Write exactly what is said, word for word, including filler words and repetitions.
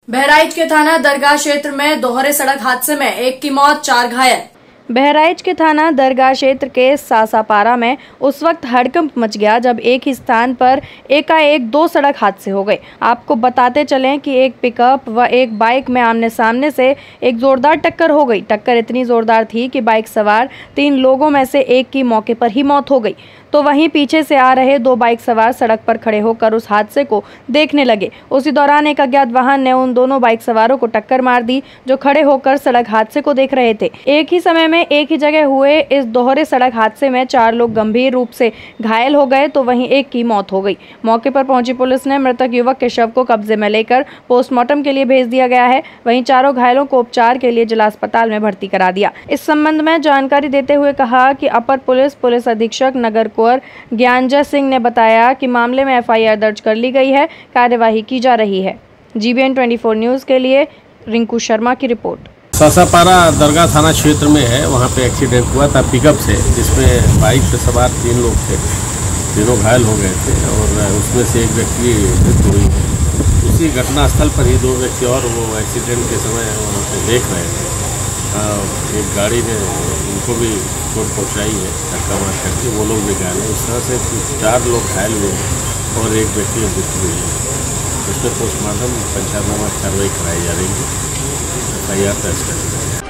बहराइच के थाना दरगाह क्षेत्र में दोहरे सड़क हादसे में एक की मौत, चार घायल। बहराइच के थाना दरगाह क्षेत्र के सासापारा में उस वक्त हड़कंप मच गया जब एक ही स्थान पर एकाएक दो सड़क हादसे हो गए। आपको बताते चलें कि एक पिकअप व एक बाइक में आमने सामने से एक जोरदार टक्कर हो गई। टक्कर इतनी जोरदार थी कि बाइक सवार तीन लोगों में से एक की मौके पर ही मौत हो गई, तो वहीं पीछे से आ रहे दो बाइक सवार सड़क पर खड़े होकर उस हादसे को देखने लगे। उसी दौरान एक अज्ञात वाहन ने उन दोनों बाइक सवारों को टक्कर मार दी जो खड़े होकर सड़क हादसे को देख रहे थे। एक ही समय में एक ही जगह हुए इस दोहरे सड़क हादसे में चार लोग गंभीर रूप से घायल हो गए, तो वहीं एक की मौत हो गई। मौके पर पहुंची पुलिस ने मृतक युवक के शव को कब्जे में लेकर पोस्टमार्टम के लिए भेज दिया गया है। वहीं चारों घायलों को उपचार के लिए जिला अस्पताल में भर्ती करा दिया। इस संबंध में जानकारी देते हुए कहा कि अपर पुलिस पुलिस अधीक्षक नगर ज्ञानजय सिंह ने बताया कि मामले में एफ आई आर दर्ज कर ली गई है, कार्यवाही की जा रही है। जी बी एन चौबीस न्यूज़ के लिए रिंकू शर्मा की रिपोर्ट। सासापारा दरगाह थाना क्षेत्र में है, वहाँ पे एक्सीडेंट हुआ था पिकअप से, जिसमें बाइक पे सवार तीन लोग थे, तीनों घायल हो गए थे और उसमें से एक व्यक्ति मृत्यु हुई है। उसी घटनास्थल पर ही दो व्यक्ति और वो एक्सीडेंट के समय वहाँ पे देख रहे थे। एक गाड़ी ने उनको भी चोट पहुँचाई है, धक्का मार करके, वो लोग भी घायल हैं। इस तरह से चार लोग घायल हुए और एक व्यक्ति मृत्यु हुई है। इसमें पोस्टमार्टम पंचनामा कार्रवाई कराई जा रही है, एफ आई आर दर्ज कर दी है।